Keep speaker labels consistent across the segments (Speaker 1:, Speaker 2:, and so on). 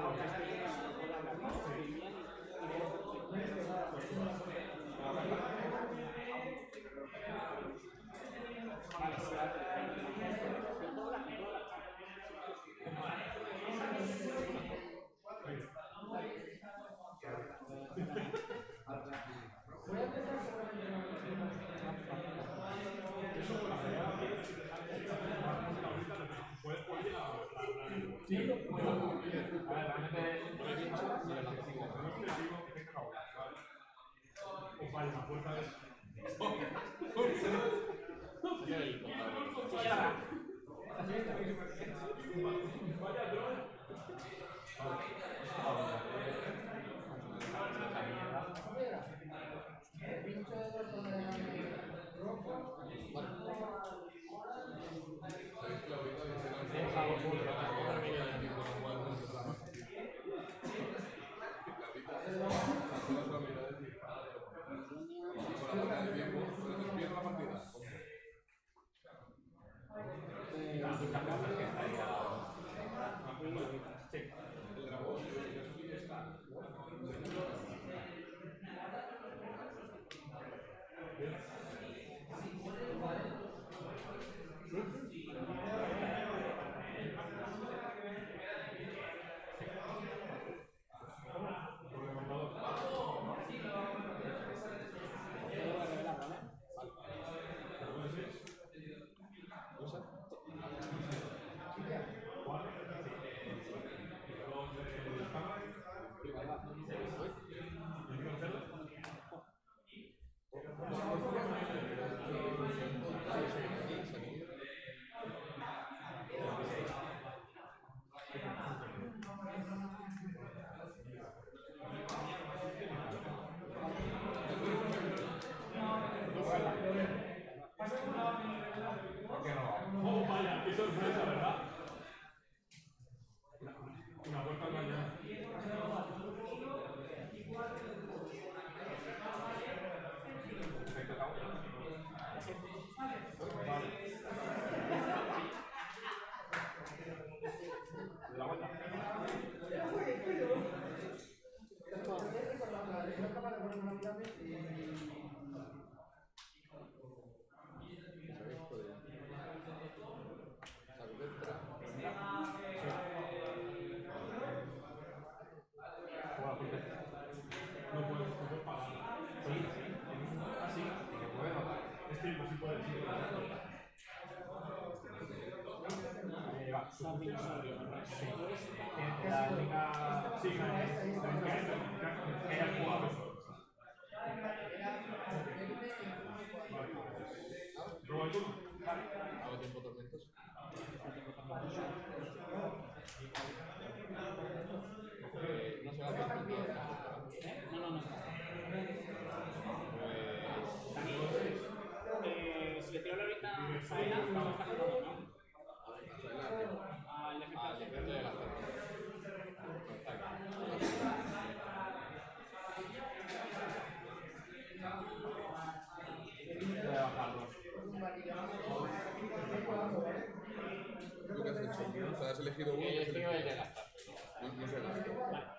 Speaker 1: Has elegido uno. He elegido el de gastar. No se gasta.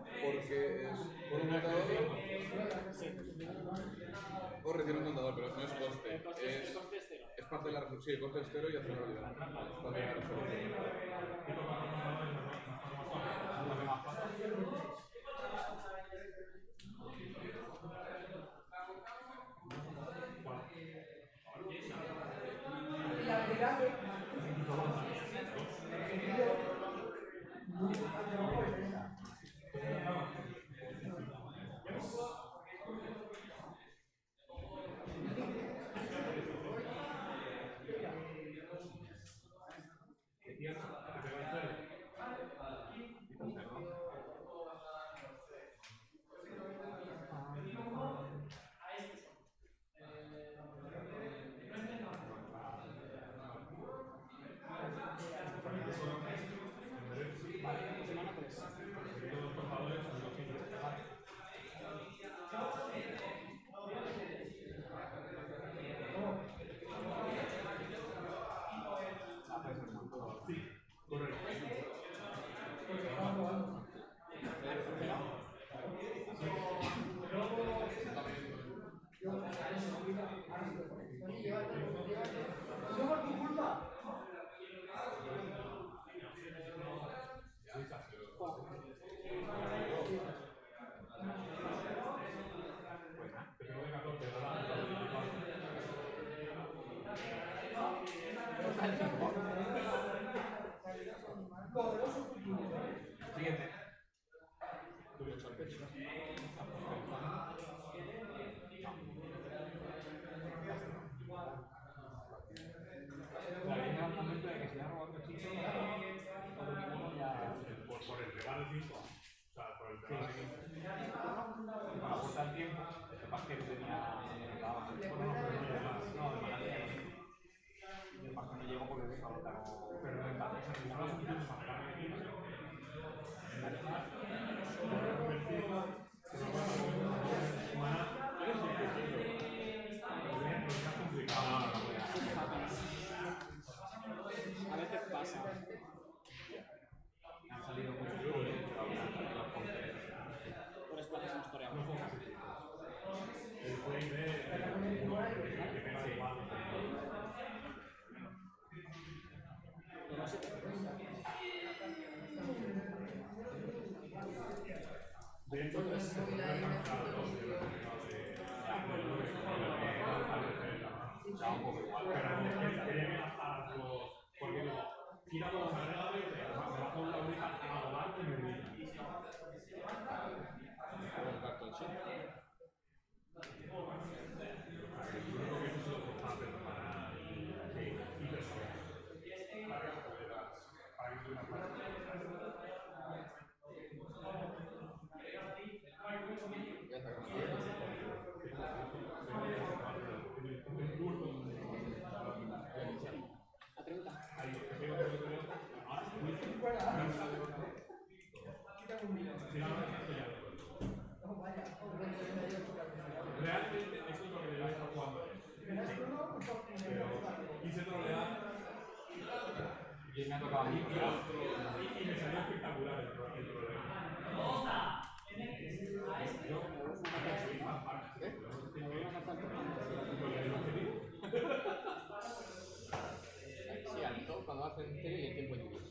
Speaker 1: Porque es por un contador. O recibe un contador, pero no es coste. Es parte de la resolución. Sí, el coste es cero y hace una realidad. Es parte de la resolución.
Speaker 2: Siguiente. Llega el momento de que se ha robado el chico por el regalo mismo. O sea, por el regalo para aportar tiempo, capaz que tenía. No, de manera que no llegó porque se agotaron. Pero no está. No es un tiempo para
Speaker 3: a veces pasa.
Speaker 2: Han salido muchos
Speaker 3: Por espacios sensoriales.
Speaker 2: el play de realmente eso es lo que yo estaba jugando. Hice trolear y me ha tocado a mí y me salió espectacular el troleo.
Speaker 4: Sí, alto cuando hacen tele y el tiempo individual.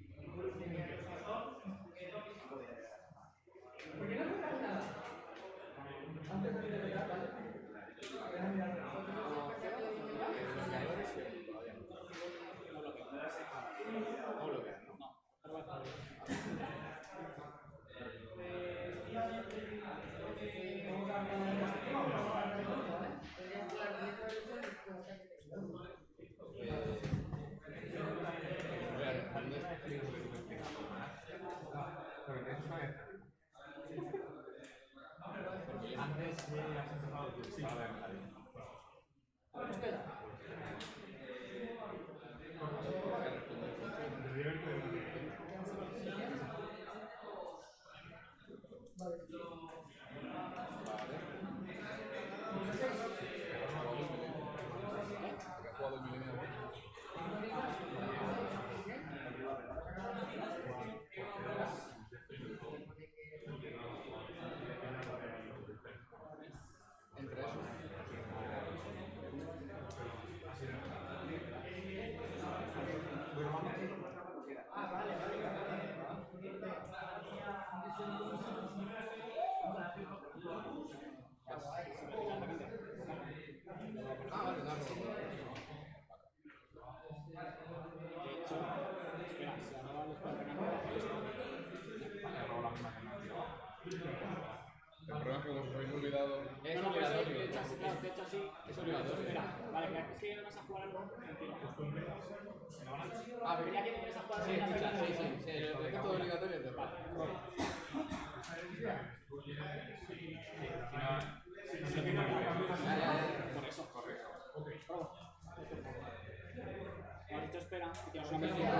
Speaker 2: Antes has empezado tú. Sí. A ver,
Speaker 4: Entre esos. El problema es que como os habéis olvidado.
Speaker 3: Es obligatorio. De hecho, así.
Speaker 4: Es obligatorio.
Speaker 3: Espera, vale, es que ya vas a jugar algo. Ah, pero ya que vienes a jugar.
Speaker 4: Sí, escucha, sí. El efecto obligatorio es de paz.
Speaker 3: Por eso. Correcto. Ahorita espera, que tienes una mención.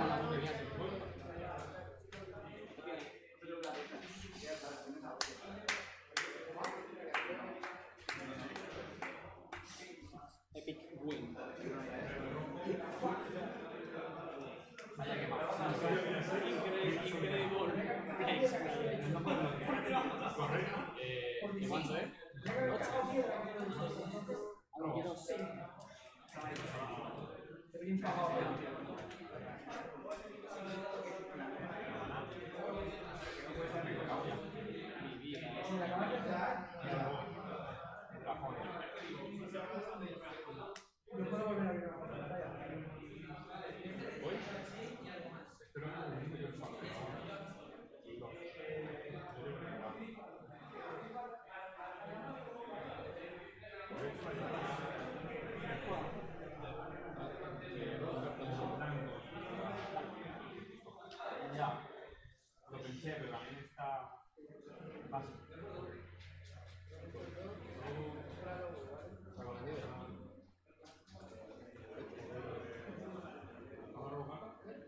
Speaker 3: Epic win. Increíble.
Speaker 4: ¿Cuánto, eh?
Speaker 3: Ahora quiero 6.
Speaker 2: cliché, pero también está básico.
Speaker 4: Saco la nieve.
Speaker 2: ¿Vamos a robar?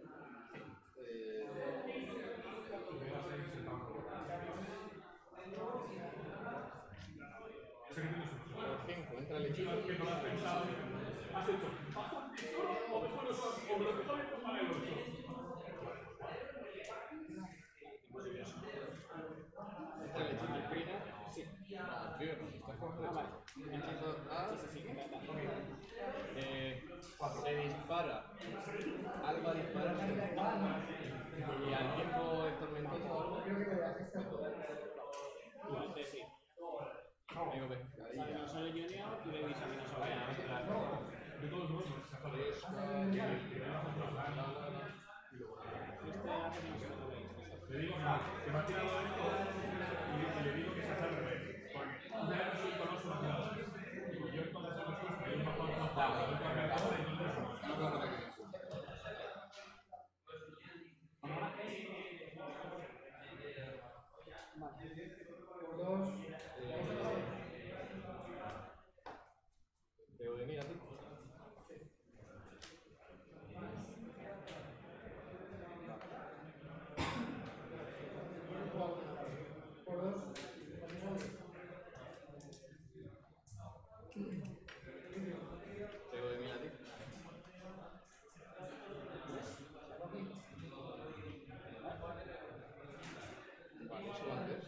Speaker 4: Por 5, entra el hechizo.
Speaker 2: Que no lo has pensado. Has hecho bajo el tesoro o mejor o me lo dejo de tomar el 8.
Speaker 4: Entra el hechizo.
Speaker 3: El trigger, sí.
Speaker 4: Ah, trigger no. Estás jugando
Speaker 3: Ah, vale.
Speaker 4: el hechizo A.
Speaker 3: Sí, sí, sí.
Speaker 4: Se dispara. Algo a dispararse. Y al tiempo el tormentoso o algo.
Speaker 3: Durante sí.
Speaker 4: Digo, ve.
Speaker 3: O sea, no sale Junior y Baby Sami no sale.
Speaker 2: De todos modos,
Speaker 3: Este hace que no se lo veis.
Speaker 2: le digo, se me ha tirado esto y le digo que se hace al revés. Porque ya no soy conozco los jugadores. Digo, yo entonces he puesto ahí un mapa de los dados, yo cambiar la cosa y no te lo
Speaker 1: No puedo repetir eso.
Speaker 4: Pero de mira, tío. Pero de mira, tío. Vale, eso va a hacer.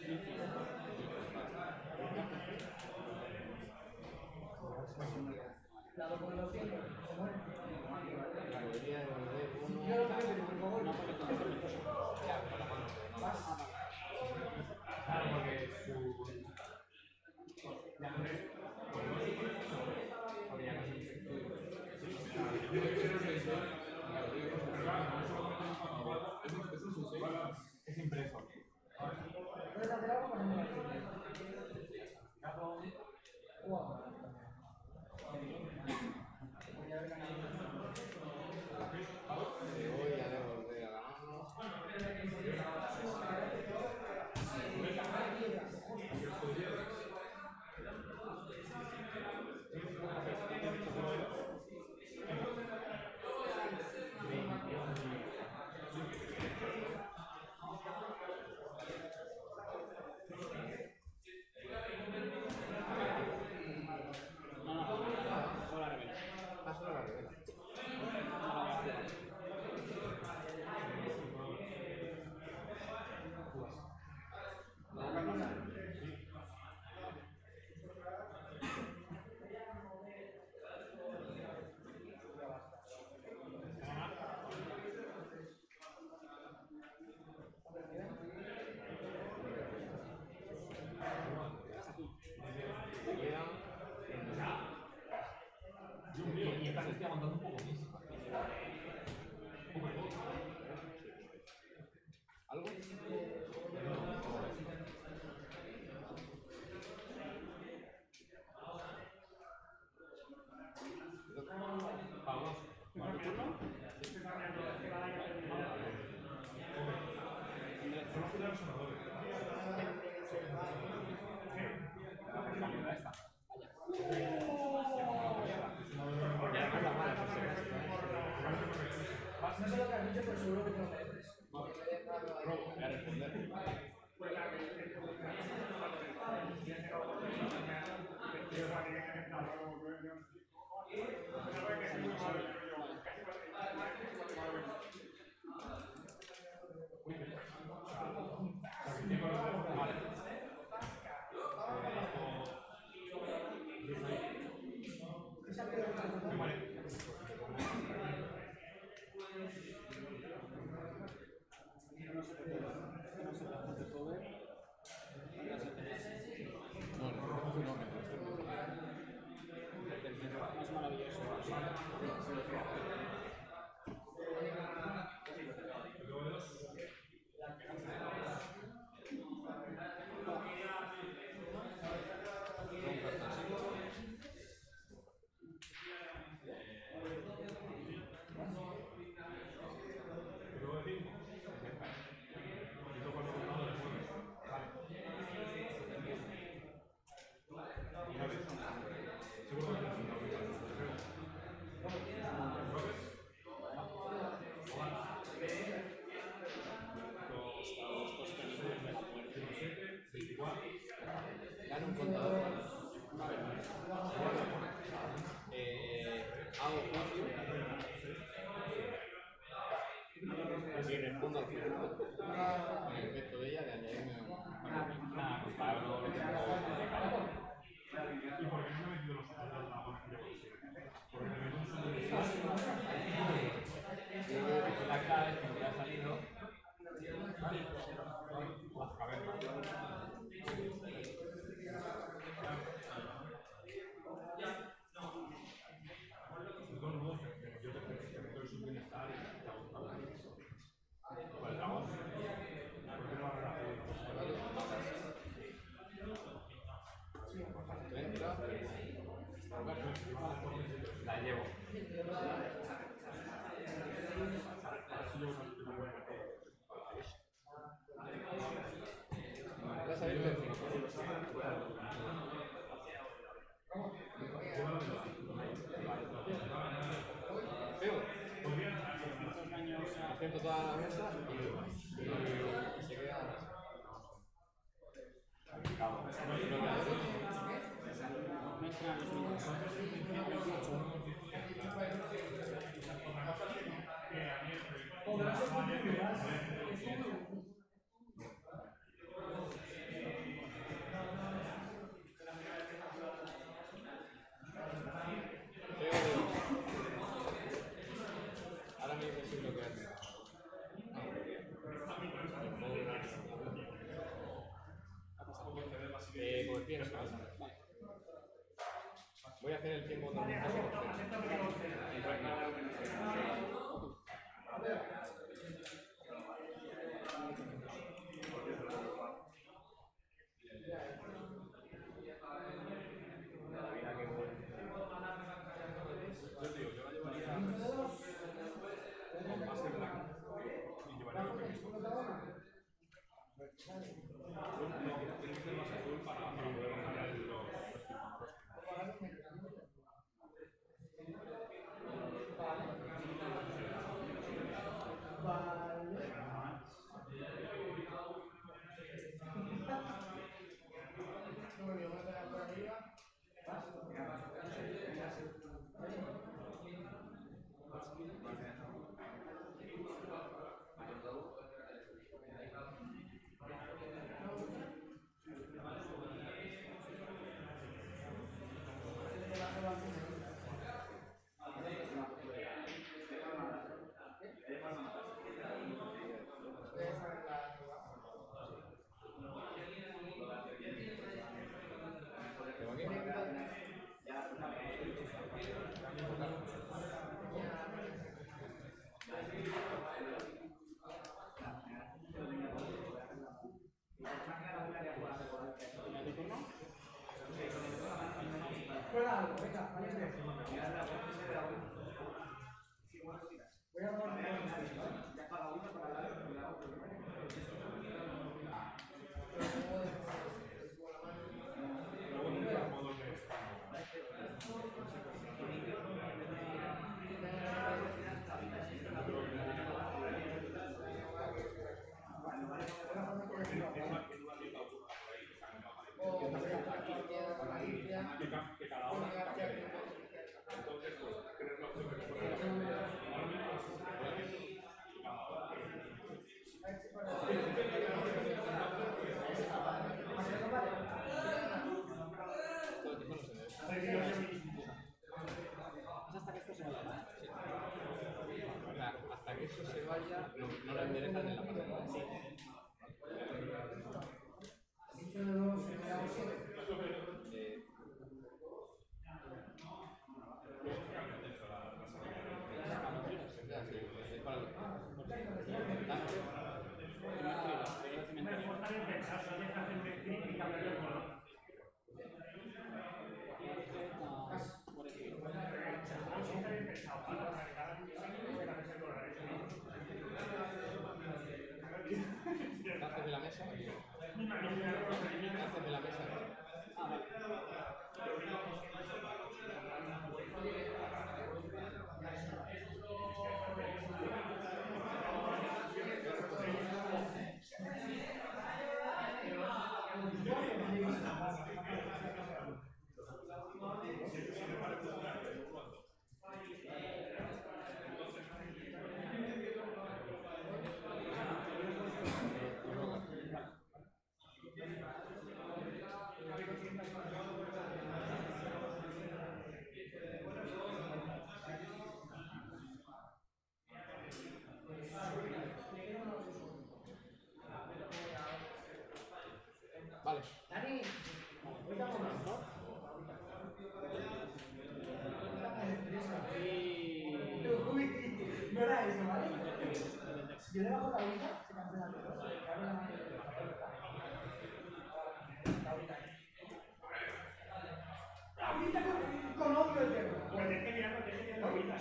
Speaker 4: La podría devolver uno.
Speaker 3: No, porque con el tormentoso.
Speaker 4: Ya, con la mano.
Speaker 2: Claro, porque su... Ya no es... Porque ya no es un es impreso.
Speaker 4: Le voy a devolver a la mano.
Speaker 3: Solo la revela.
Speaker 4: Ah, solo la revela.
Speaker 2: Dios mío, y esta se estoy aguantando un poco más.
Speaker 4: ¿Algo?
Speaker 2: Vamos.
Speaker 3: ¿Tu turno?
Speaker 2: Solo jugar los sonadores.
Speaker 5: No sé lo que has dicho, pero seguro que te lo mereces.
Speaker 4: Voy a responder.
Speaker 3: No sé por qué.
Speaker 4: un contador. Hago juicio y respondo al juicio con el gesto de ella de añadirme un...
Speaker 3: Nada, pues para luego lo que
Speaker 2: ¿Y por qué no me he metido los ojos de la buena que llevo siempre? Porque me meto un solo de
Speaker 3: la clave es que me ha salido.
Speaker 2: las cavernas. Dos voces, pero yo te meto el subbienestar y te hago un trabajo. Con el dragón. ¿Por qué no va a relacionar?
Speaker 4: Entra,
Speaker 2: La llevo.
Speaker 4: vas a ver que Veo,
Speaker 3: ¿Cuántos años
Speaker 4: haciendo toda la mesa y se queda...
Speaker 3: no entran los minutos?
Speaker 4: Ahora mismo sí lo que hace. Pues pienso. Voy a hacer el tiempo normal.
Speaker 5: Prueba algo, venga, vale. Voy a probar
Speaker 2: Que cada hora cambia de tema. Entonces, pues, tienes la opción de poner la gente
Speaker 4: Hasta que esto se vaya, no la enderezan en la pantalla. Haces de la mesa. Haces de la mesa. Vale.
Speaker 5: Dani, ahorita momento. Uy, no era eso, ¿vale? Si yo le bajo la vida, se cancela todo. Ahorita conozco el tema.
Speaker 2: Pues es que mirando, ahorita.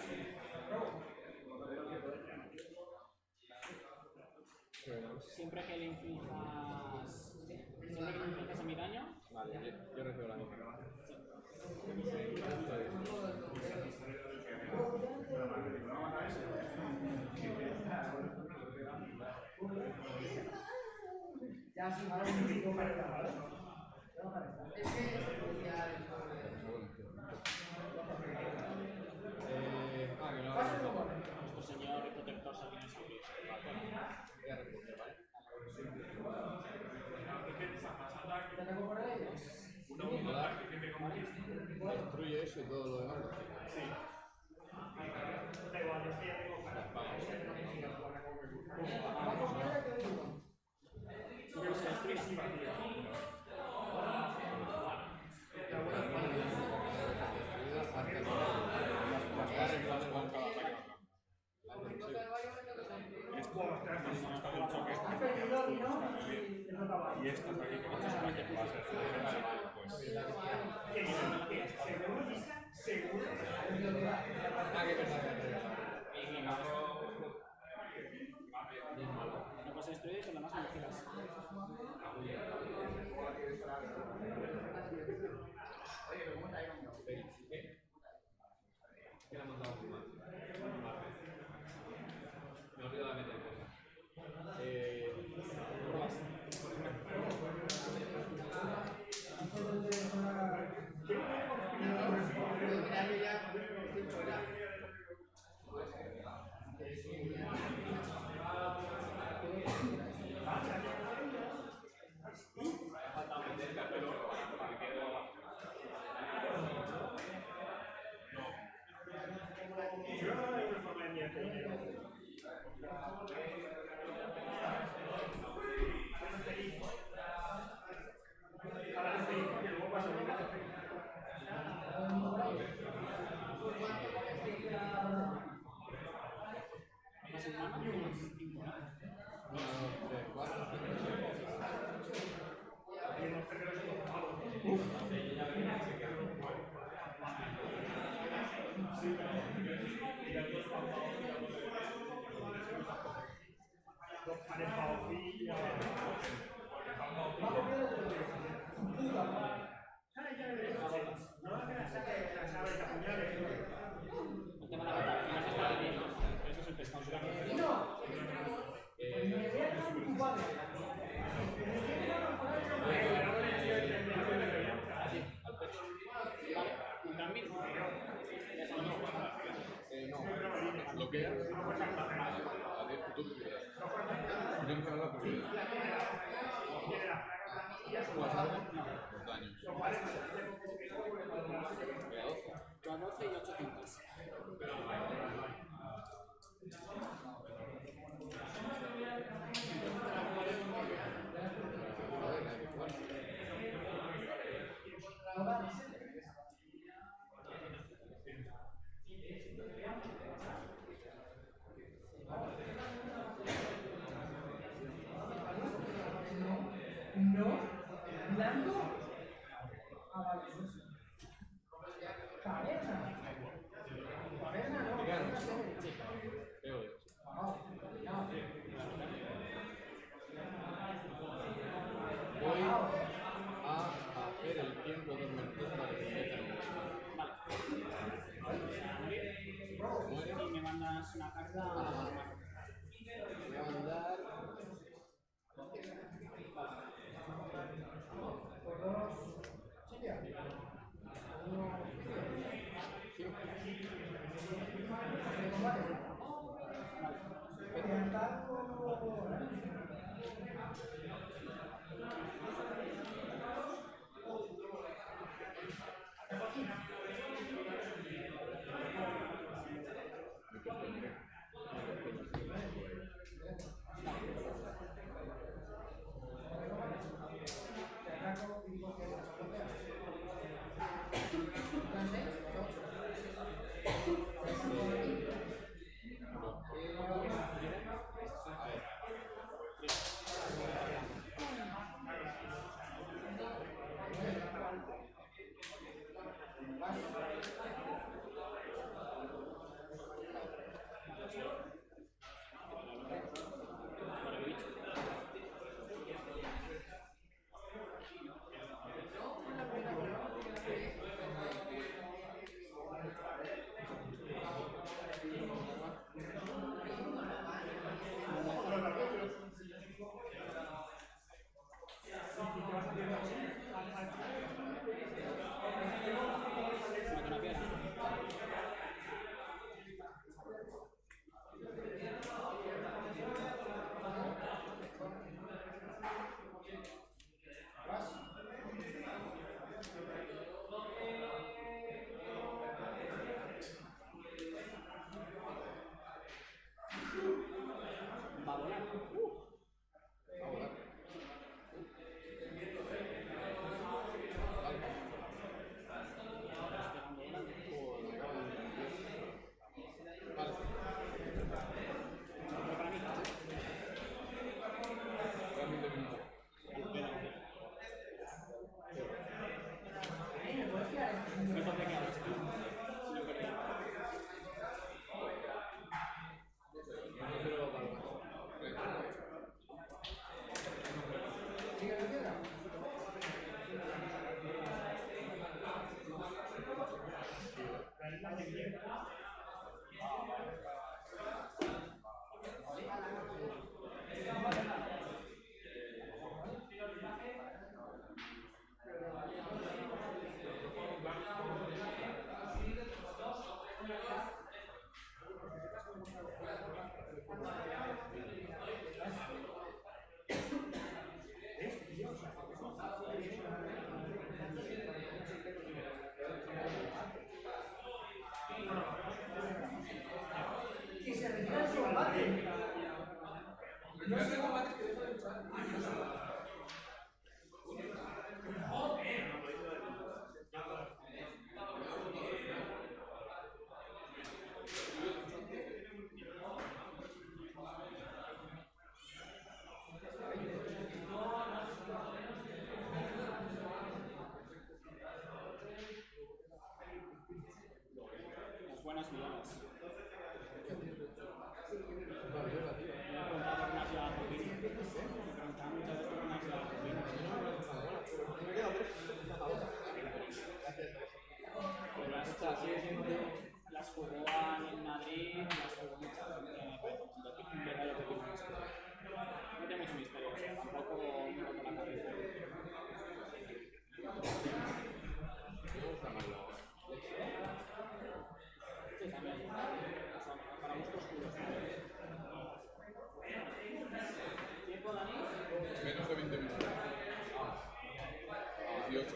Speaker 3: Siempre que le inflijas. Siempre que le inflijas a mi daño.
Speaker 4: Vale, yo recibo la misma.
Speaker 5: Ya, sí, ahora un poquito para estar, ¿vale? Es que ya
Speaker 4: Que no
Speaker 5: pasa
Speaker 4: hago
Speaker 5: como
Speaker 3: Nuestro señor y protector Sabines Auris.
Speaker 4: voy a responder, ¿vale?
Speaker 5: te tengo por ahí.
Speaker 4: Destruye eso y todo lo demás.
Speaker 2: Da igual, es que ya tengo para.
Speaker 5: Vamos a ver qué digo.
Speaker 3: ¿Cómo se destruye?
Speaker 5: Ha perdido y no, y no acaba.
Speaker 2: Y estas aquí que muchas veces que va a ser su defensa, pues. Seguro.
Speaker 3: No puedes destruir y con lo más me infligas.
Speaker 4: Me olvido de meter cosas.
Speaker 2: Yo no hay una forma de enviarte dinero. Ahora te feliz porque luego pasa un gato feliz.
Speaker 3: ¿Más en mano? 5, ¿no?
Speaker 4: 1, 2, 3, 4, 5, 6.
Speaker 2: Y no te creo que lo pago.
Speaker 3: No te van a matar, no se está bebiendo. Eso es el pescado. Un cambio. Ya sabemos.
Speaker 1: No, lo que es. Tú quieras. Yo no sé nada por eso. ¿Juegas algo? Los daños.
Speaker 3: Tú a 12 y 800.
Speaker 5: No, blando. Ah, vale. Caverna. Caverna no. Caverna no. Ah, ya.
Speaker 4: Voy a hacer el tiempo tormentoso para que se metan en el
Speaker 3: Y me mandas una carta.
Speaker 4: Voy a mandar.
Speaker 5: Por dos. Silvia. Uno.
Speaker 1: No sé combates que dejan de luchar.
Speaker 3: Las buenas villanas. Me he preguntado por una ciudad jardín. Me preguntaba muchas veces por una ciudad jardín. Pero las hechas así, las jugó en Madrid, las jugó muchas veces. Me parece un verdadero pepino esto. No tiene mucho misterio, o sea, tampoco me toco la cabeza. Sí, también. O sea, para gustos puros. ¿Tiempo, Dani?
Speaker 1: Menos de 20 minutos. 18.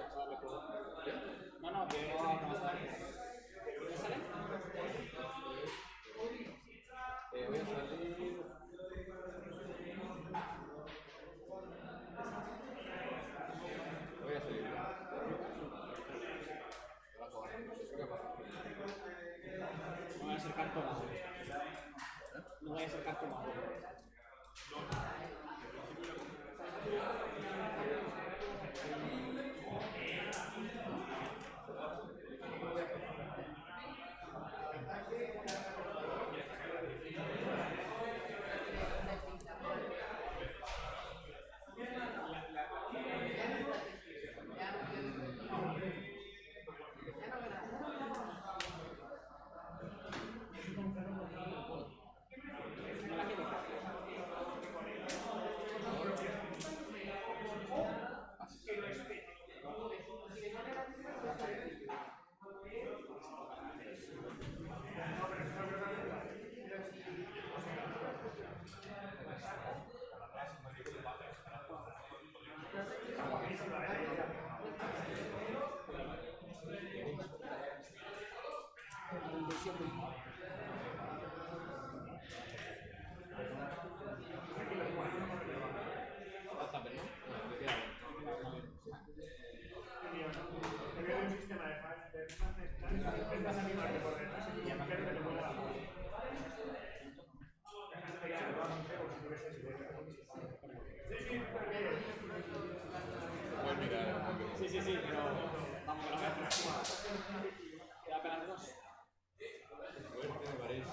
Speaker 3: No, no, que no avanzar. ¿Dónde sale?
Speaker 4: Voy a salir. Voy a salir.
Speaker 3: No voy a ser cartomado. No voy a ser cartomado.
Speaker 1: Puedes mirar.
Speaker 3: Sí, sí, sí, pero vamos a la vez. Queda apenas dos.
Speaker 4: Fuerte me parece.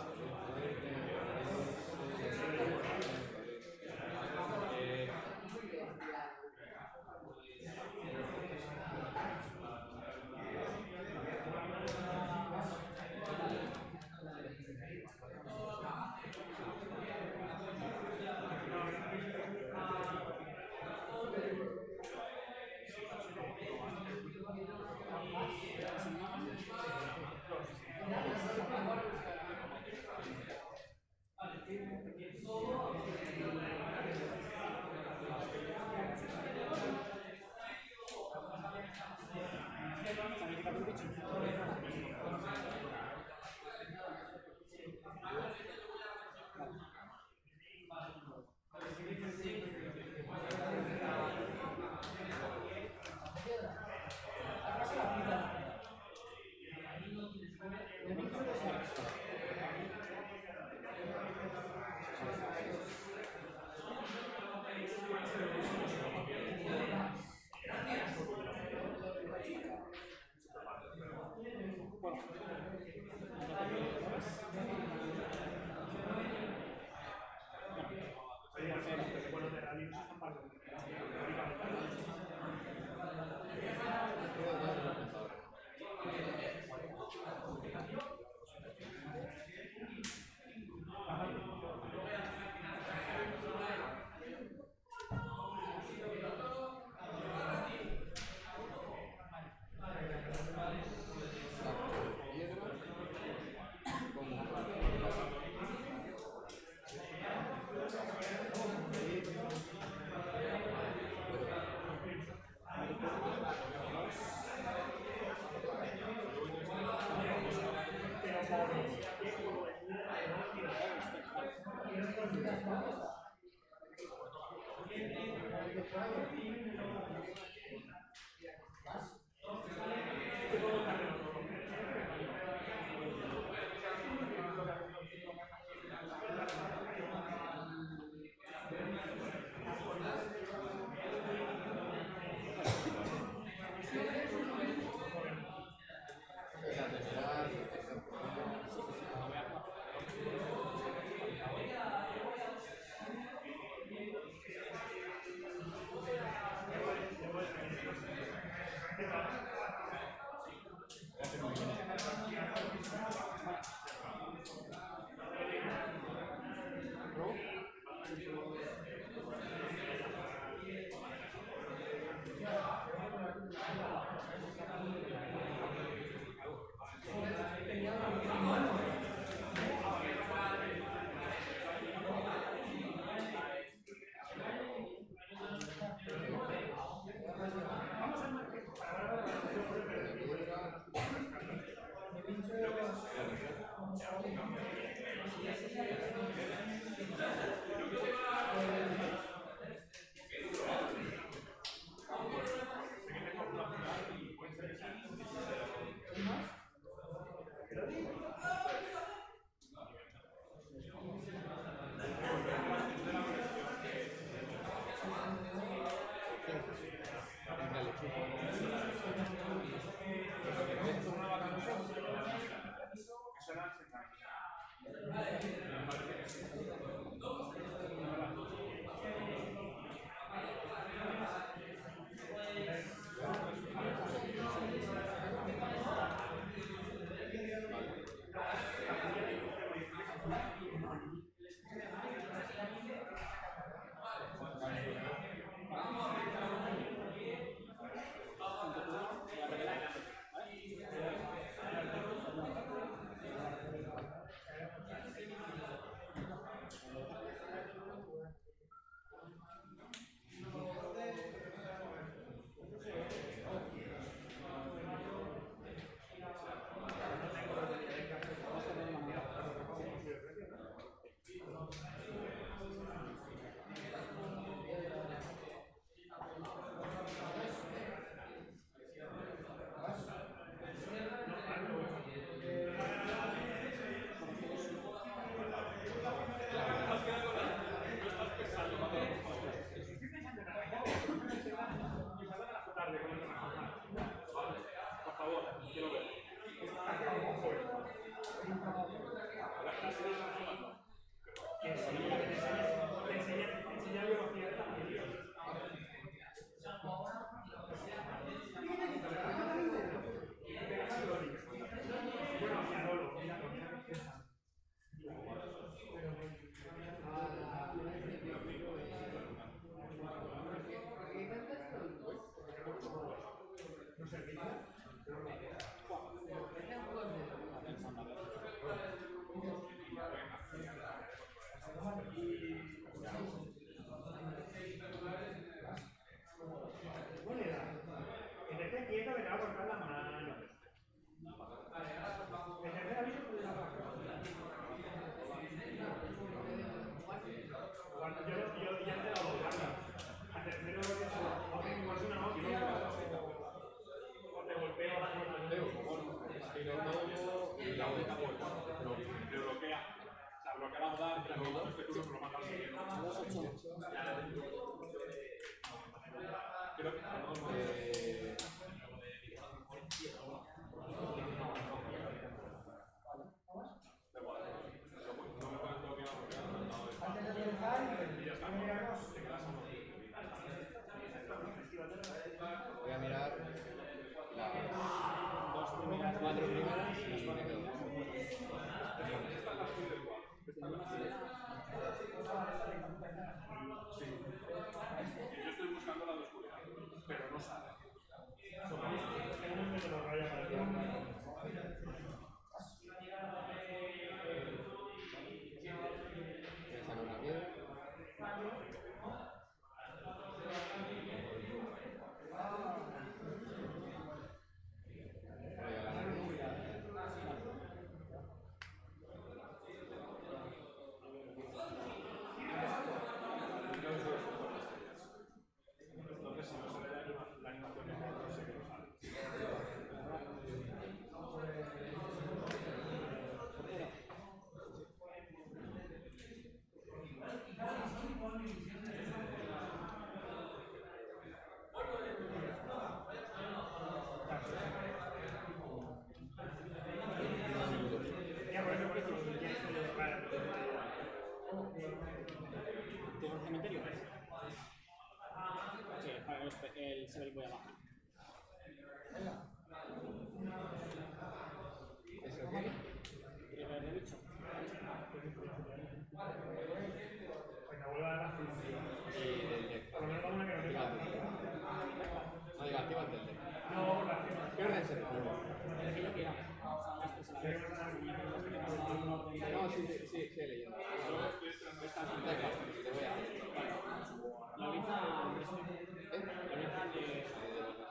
Speaker 4: Voy a mirar las 4 primeras y me quedo.
Speaker 2: Sí.
Speaker 3: el Severick voy a bajar.
Speaker 4: ¿Eso qué?
Speaker 3: Primer de bicho.
Speaker 2: Venga, vuelve a dar la función.
Speaker 4: Y del deck.
Speaker 2: Por lo menos vamos a que no tenga.
Speaker 4: No, digo, activa el del deck.
Speaker 2: No, la acción.
Speaker 4: ¿Qué orden se recoge?
Speaker 3: El que yo quiera. Son las 3 a la vez.
Speaker 4: No, sí, he leído. Te voy a...
Speaker 3: La ahorita de...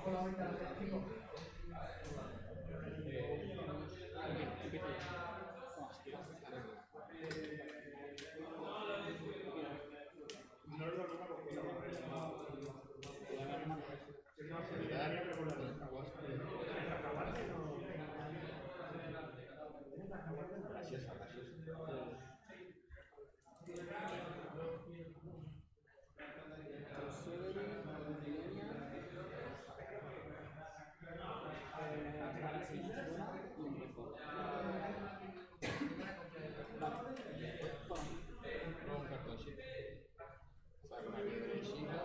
Speaker 5: bajo la vuelta al chico.
Speaker 3: Empiezo ya.
Speaker 2: No es la misma porque la solidaria, pero con la de cacahuate no.
Speaker 4: Graciosa. Un cartoncito. Saco una piedrecita.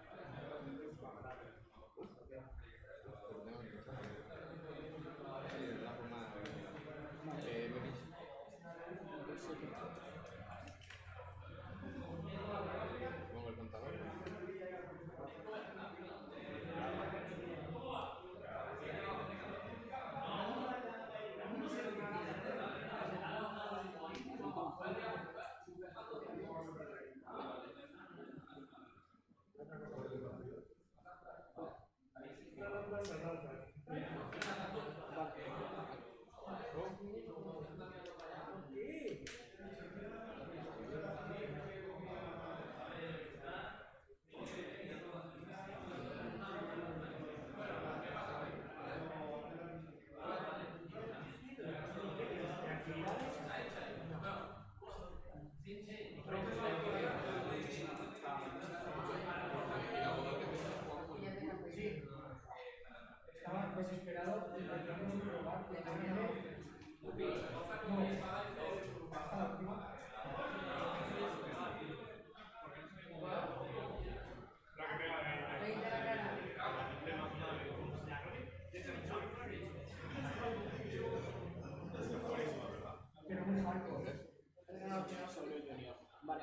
Speaker 4: La forma pongo el contador.
Speaker 5: Estaba desesperado intentando probar que tenía. No, hasta la última. Pero muy hardcore.
Speaker 3: Sobre el junior. Vale.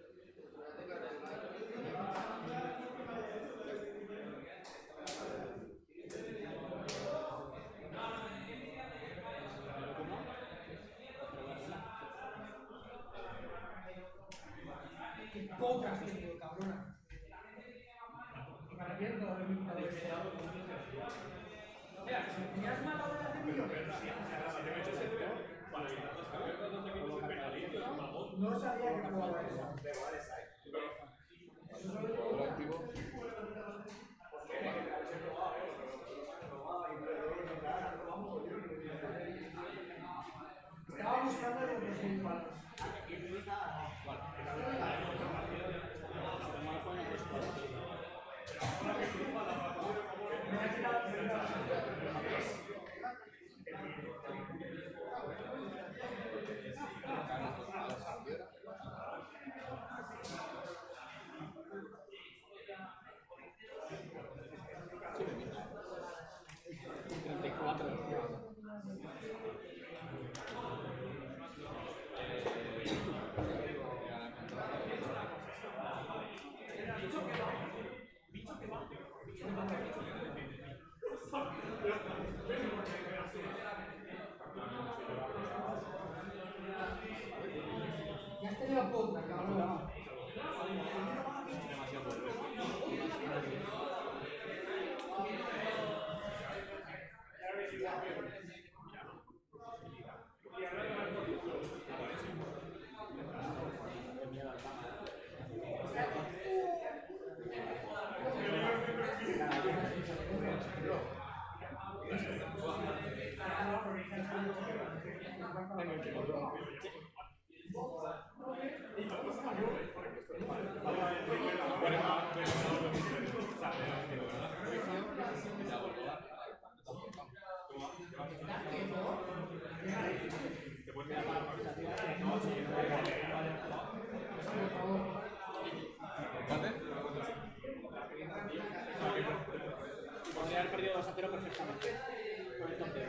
Speaker 5: Qué pocas tengo, cabrona. Y me arrepiento de haberme quitado eso. Mira, si me tenías mal ahora de hacer millones. No sabía que jugaba eso. Eso solo
Speaker 4: Lo activo.
Speaker 5: estaba buscando los 2000 palos. Me ha quitado ya has tenido poca, cabrón.
Speaker 3: Podría haber perdido 2-0 perfectamente. Con el top de.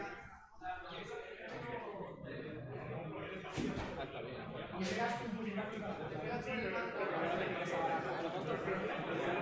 Speaker 4: Está bien.
Speaker 5: Y llegaste en tu práctica.
Speaker 3: Pero no te interesa ahora. Por lo tanto,